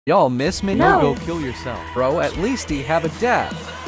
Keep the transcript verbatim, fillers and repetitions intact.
Y'all miss me? No. Go kill yourself. Bro, at least he have a dad.